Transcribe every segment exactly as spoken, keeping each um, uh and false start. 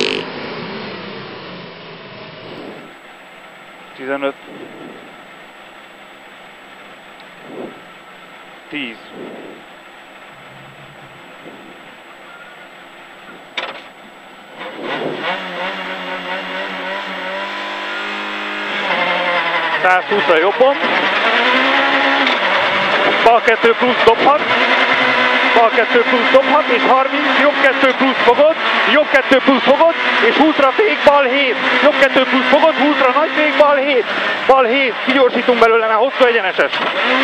tizenöt. tíz. százhúszra jobban. Bal kettő plusz dobhat. Bal kettő plusz dobhat, és harminc, jobb kettő plusz fogod, jobb kettő plusz fogod, és húszra fék, bal hét. Jobb kettő plusz fogod, húszra nagy fék, bal hét. Bal hét, kigyorsítunk belőle, mert hosszú egyeneses.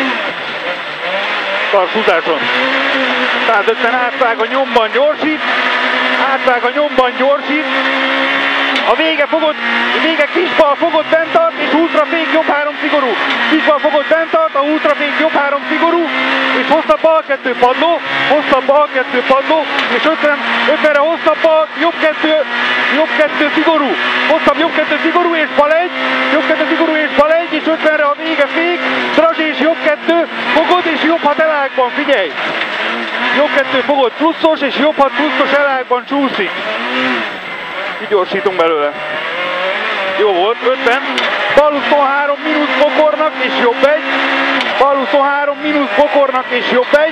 Tars húzáson. százötven átvág a nyomban, gyorsít. Átvág a nyomban, gyorsít. A vége fogod, a vége kisbal fogod, bent tart, és húszra fék, jobb három szigorú. Kisbal fogod, bent tart, a húszra fék, jobb három szigorú, és hosszabb bal kettő padló, hosszabb bal kettő padló, és ötven, ötvenre hosszabb bal, jobb kettő, jobb kettő szigorú. Hosszabb jobb kettő szigorú, és bal egy, jobb kettő szigorú, és bal egy, és ötvenre a vége fék, drazs és jobb kettő, fogod, és jobb hat elágban, figyelj! Jobb kettő fogod pluszos, és jobb hat pluszos elágban csúszik. Kigyorsítunk belőle. Jó volt, ötven. Bal huszonhárom mínusz bokornak és jobb egy. Bal huszonhárom mínusz bokornak és jobb egy.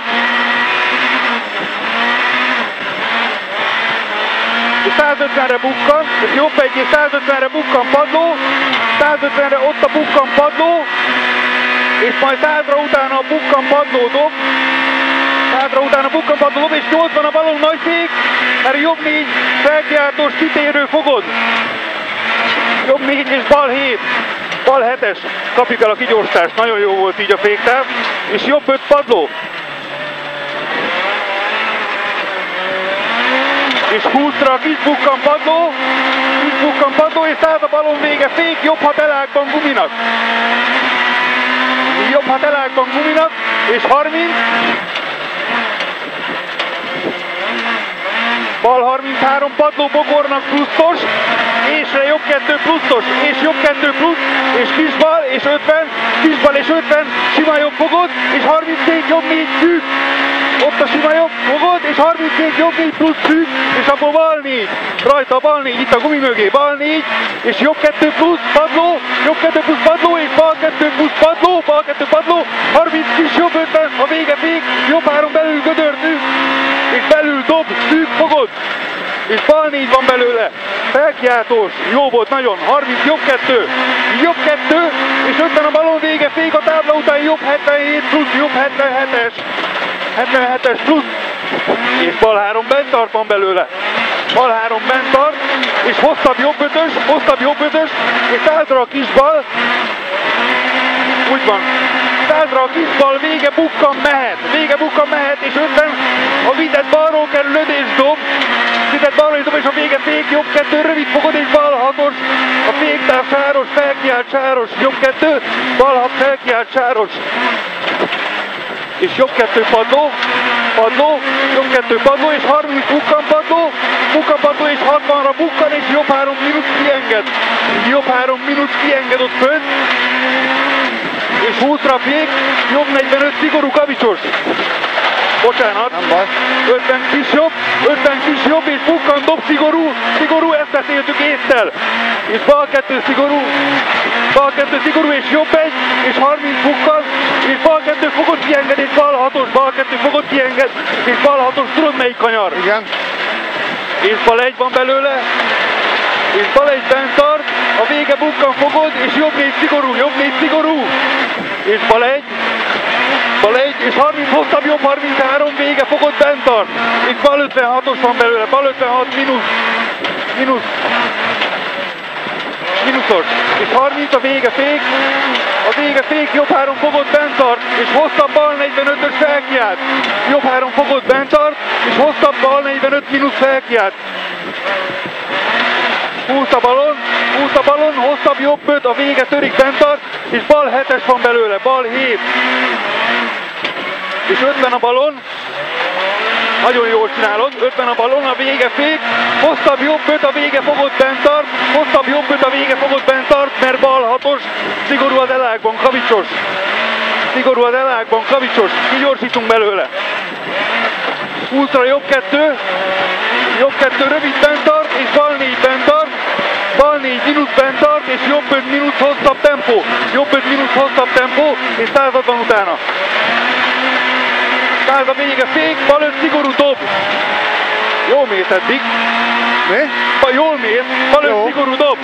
És százötvenre bukkan, és jobb egy, és százötvenre bukkan padló. százötvenre ott a bukkan padló. És majd százra utána a bukkan padló dob. Hátra utána bukkan padló dob, és nyolcvan a balon nagy fék, mert jobb négy felkiáltós kitérő fogod. Jobb négy és bal hét. Bal hetes. Kapjuk el a kigyorsítást. Nagyon jó volt így a féktáv. És jobb öt padló. És húszra a kis bukkan padló. Kis bukkan padló, és száz a balon vége fék, jobb hat elágban guminak. Jobb hat elágban guminak, és harminc. Bal harminchárom padló bokornak pluszos, ésre jobb kettő pluszos, és jobb kettő plusz, és kisbal, és ötven, kisbal és ötven, sima jobb fogod, és harmincnégy jobb négy szűk. Ott a sima jobb fogod, és harmincnégy jobb négy plusz szűk, és abból bal négy. Rajta bal négy, itt a gumi mögé, bal négy, és jobb kettő plusz padló, jobb kettő plusz padló, és bal kettő plusz padló, bal kettő padló, harminc kis jobb ötven, a vége fék, jobb három belül gödördű, és belül dob, szűk fogod, és bal négy van belőle, felkiáltós, jó volt nagyon, harminc jobb kettő, jobb kettő, és ötven a balon vége fék, a tábla után jobb hetvenhét plusz, jobb hetvenhetes, hetvenhetes plusz, és bal három bent tart van belőle, bal három bent tart, és hosszabb jobb ötös, hosszabb jobb ötös, és százra a kis bal, úgy van, százra a kis bal, vége bukkan mehet, vége bukkan mehet, és ötven a vitet balról kerül és dob, vitet balról és dob, és a vége fék, jobb kettő, rövid fogod, és bal hatos, a féktáv sáros, felkiált sáros, jobb kettő, bal hat, felkiált sáros, és jobb kettő padló, padló, jobb kettő padló, és harminc bukkan padló, bukkan padló, és hatvanra bukkan, és jobb három mínusz kienged, jobb három mínusz kienged ott fönt, és húszra fék, jobb negyvenöt szigorú kavicsos. Bocsánat, ötven kis jobb, ötven kis jobb, és bukkan dob szigorú, szigorú, ezt beszéltük észtel. És bal kettő szigorú, bal kettő szigorú, és jobb egy, és harminc bukkan, és bal kettő fogod kienged, és bal hatos, bal kettő fogod kienged, és bal hatos, tudod melyik kanyar? Igen. És bal egy van belőle, és bal egy bent tart, a vége bukkan fogod, és jobb négy szigorú, jobb négy szigorú, és bal egy, bal egy, és harminc hosszabb, jobb harminchárom, vége fogod, bent tart, és bal ötvenhatos van belőle, bal ötvenhat mínusz, mínusz, mínuszos, és harminc a vége fék, a vége fék, jobb három fogod, bent tart, és hosszabb bal negyvenötös felkiált, jobb három fogod, bent tart, és hosszabb bal negyvenöt mínusz felkiált. húsz a balon, húsz a balon, hosszabb jobb öt, a vége törik, bent tart, és bal hetes van belőle, bal hét. És ötven a balon, nagyon jól csinálod, ötven a balon, a vége fék, hosszabb jobb öt, a vége fogod, bent tart, hosszabb jobb öt, a vége fogod, bent tart, mert bal hatos, szigorú az elágban, kavicsos. Szigorú az elágban, kavicsos, kigyorsítunk belőle. húszra jobb kettő, jobb kettő, rövid bent tart, és bal négy négy bent tart, bal négy mínusz bent tart, és jobb öt mínusz hosszabb tempó. Jobb öt mínusz hosszabb tempó, és század van utána. Száz a vége, fék, bal öt szigorú dob. Jól mész eddig. Mi? Ba, jól mész, bal öt szigorú dob.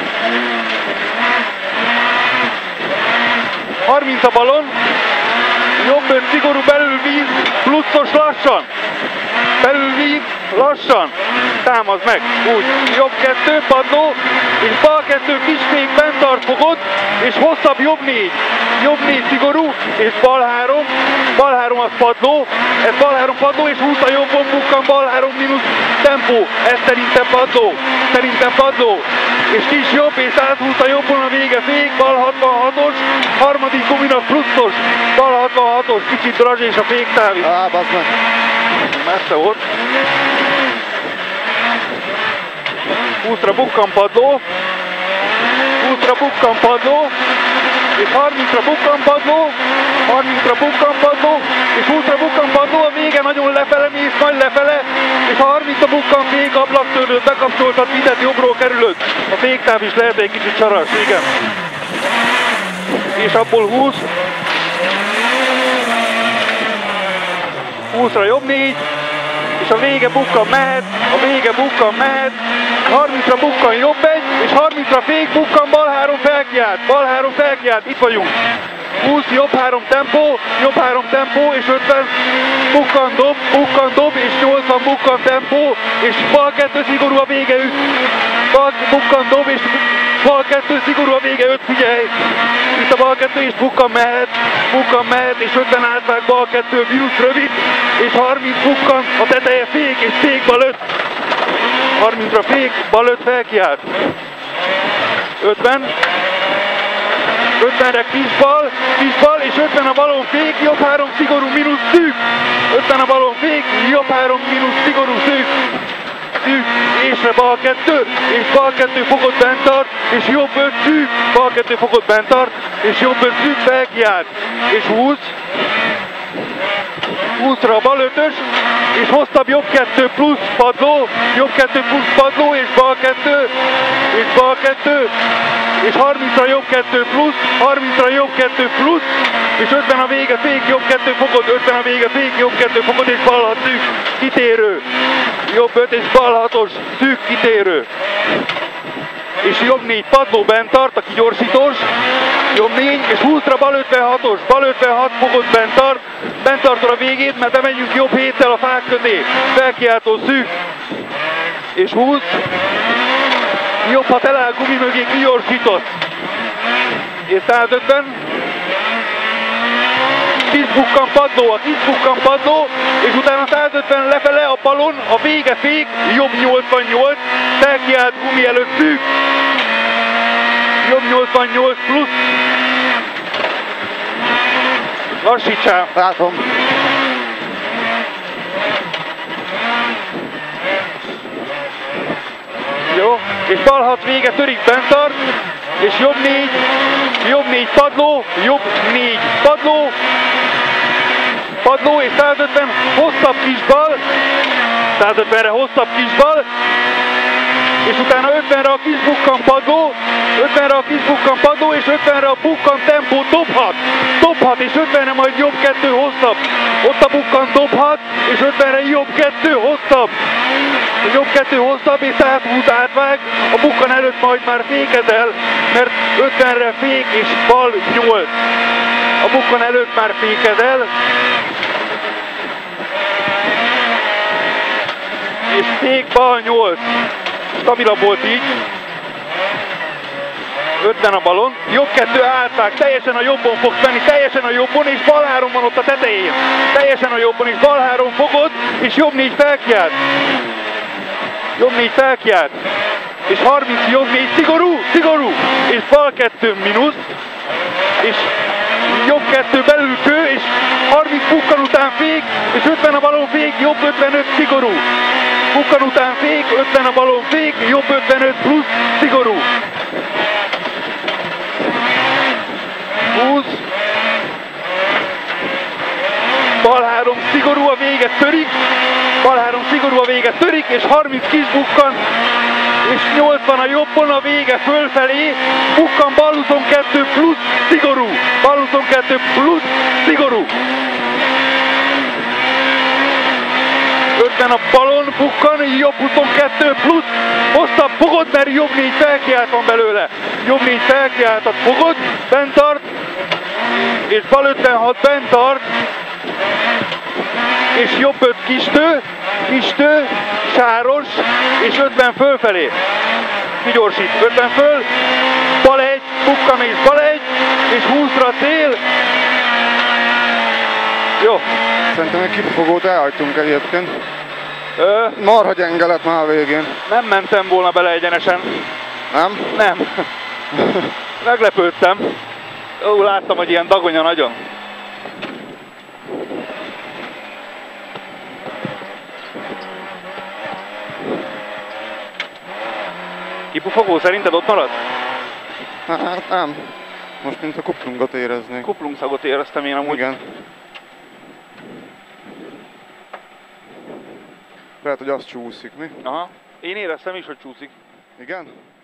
harminc a balon, jobb öt szigorú belülvíz, pluszos lassan. Belülvíz, lassan. Támazd meg, úgy. Jobb kettő, padló, és bal kettő kisfék, bent tart fogod, és hosszabb jobb négy. Jobb négy szigorú, és bal három, bal három az padló, ez bal három padló, és húsz a jobbon bukkan, bal három mínusz tempó. Ez szerintem padló, szerintem padló. És kis jobb, és áthúsz a jobbon a vége fék, bal hatvanhatos, harmadik guminak pluszos, bal hatvanhatos, kicsit drazs és a féktáv is. Á, bazd meg. Messze volt. húszra bukkan padló, húszra bukkan padló, és harmincra bukkan padló, harmincra bukkan padló, és húszra bukkan padló, a vége nagyon lefele mész, majd lefele, és harmincra bukkan fék, ablaktörlőt bekapcsoltad, vizet jobbról kerülöd. A féktáv is lehet egy kicsit csaras, igen. És abból húsz. húszra jobb négy, és a vége bukkan mehet, a vége bukkan mehet, harmincra bukkan jobb egy, és harmincra fék bukkan, bal három felkiált, bal három felkiált, itt vagyunk. húsz, jobb három tempó, jobb három tempó, és ötven bukkan dob, bukkan dob, és nyolcvan bukkan tempó, és bal kettő szigorú a vége üt, bal bukkan dob, és bal kettő szigorú a vége öt, figyelj! Itt a bal kettő, és bukkan mehet, bukkan mehet, és ötven átvág bal kettő, mínusz rövid, és harminc bukkan, a teteje fék, és fék bal öt. harmincra fék, bal öt felkiált. ötven. ötvenre kis bal, kis bal, és ötven a balon fék, jobb három szigorú, mínusz szűk. ötven a balon fék, jobb három mínusz szigorú, szűk. Szűk, ésre bal kettő, és bal kettő fogod bent tart, és jobb öt szűk, bal kettő fogod bent tart, és jobb öt szűk felkiált. És húsz. húszra a bal ötös, és hosszabb jobb kettő plusz padló, jobb kettő plusz padló, és bal kettő, és bal kettő, és harmincra jobb kettő plusz, harmincra jobb kettő plusz, és ötven a vége fék, jobb kettő fogod, ötven a vége fék, jobb kettő fogod, és bal hat szűk, kitérő. Jobb öt és bal hatos, szűk, kitérő. És jobb négy padló bent tart, aki gyorsítós, jobb négy, és húszra bal ötvenhatos, bal ötvenhat fogod bent tart, bent tartod a végét, mert bemegyünk jobb héttel a fák közé, felkiáltó szűk, és húsz, jobb hat eláll gumi mögé, kigyorsított, és százötven, tíz bukkan padló, a tíz bukkan padló, és utána százötven lefele a balon, a vége fék, jobb nyolcvannyolc, felkiált gumi előtt szűk, jobb nyolcvannyolc plusz, lassítsál. Látom. Jó, és bal hat vége törik, bent tart, és jobb négy, jobb négy padló, jobb négy padló, padló, és százötven hosszabb kis bal, százötvenre hosszabb kis bal, és utána ötvenre a kis bukkan padló, ötvenre a kis bukkan padló, és ötvenre a bukkan tempó dobhat, dobhat, és ötvenre majd jobb kettő hosszabb, ott a bukkan dobhat, és ötvenre jobb kettő hosszabb, jobb kettő hosszabb, és áthúz, átvág, a bukkan előtt majd már fékezel, mert ötvenre fék, és bal nyolc, a bukkan előtt már fékezel, és fék, bal nyolc, stabilabb volt így, ötven a balon, jobb kettő átvág, teljesen a jobbon fogsz menni, teljesen a jobbon, és bal három van ott a tetején, teljesen a jobbon, és bal három fogod, és jobb négy felkiált, jobb négy felkiált, és harminc jobb négy, szigorú, szigorú, és bal kettő mínusz, és jobb kettő belül kő, és harminc bukkan után fék, és ötven a balon fék, jobb ötvenöt szigorú. Bukkan után fék, ötven a balon fék, jobb ötvenöt plusz, szigorú. húsz. Bal három szigorú, a vége törik. Bal három szigorú, a vége törik, és harminc kis bukkan, és nyolcvan a jobbon, a vége fölfelé, bukkan bal huszonkettő plusz, szigorú, bal huszonkettő plusz, szigorú. ötven a balon, bukkan, jobb huszonkettő plusz, hosszabb, fogod, mert jobb négy felkiált van belőle. Jobb négy felkiáltat, fogod, bent tart, és bal ötvenhat bent tart, és jobb öt kistő, kistő, sáros, és ötven fölfelé. Kigyorsít, ötven föl, bal egy, bukkan és bal egy, és húszra cél. Jó. Szerintem egy kipufogót elhagytunk egyébként. Ö, Marha gyenge lett már a végén. nem mentem volna bele egyenesen. Nem? Nem. Meglepődtem. Ó, láttam, hogy ilyen dagonya nagyon. Kipufogó szerinted ott marad? Hát nem. Most mint a kuplungot éreznék. Kuplungszagot éreztem én amúgy. Igen. Lehet, hogy az csúszik, mi? Aha. Én éreztem is, hogy csúszik. Igen?